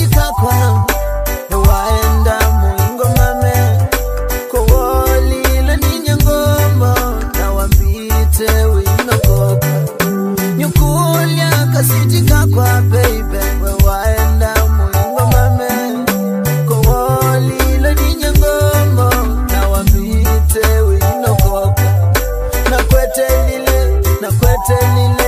kakwa waenda muingo mame kowoli la ninya ngombo na wambite winokoka nyukulia kasiti kakwa baby waenda muingo mame kowoli la ninya ngombo na wambite winokoka na kwete lile